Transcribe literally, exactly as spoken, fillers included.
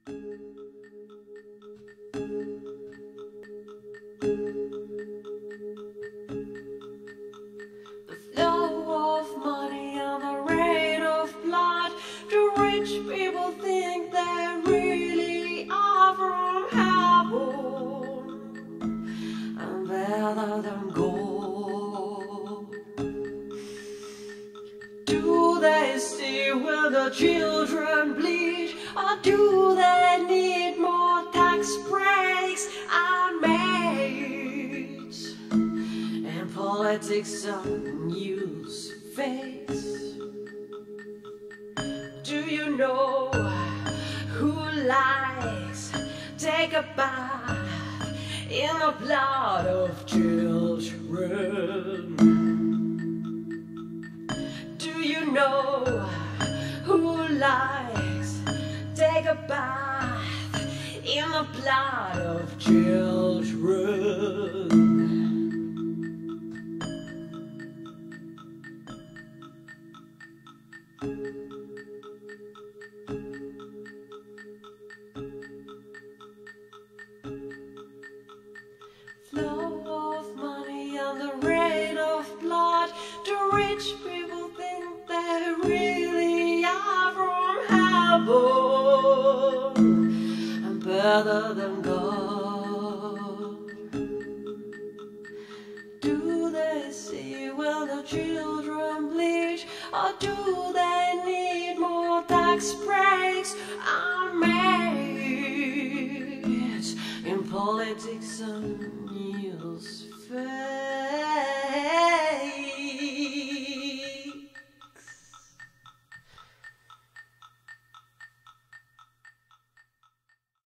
The flow of money and the rain of blood. The rich people think they really are from heaven, and better than gold. Do they see when the children bleed, or do they need more tax breaks and maids? And politics on news face. Do you know who likes take a bath in the blood of children? Do you know who likes take a bath in the blood of children? Flow of money and the rain of blood. The rich people think they really are from heaven, and better than God. Do they see when the children bleed, or do they need more tax breaks and maids? In politics and news fair.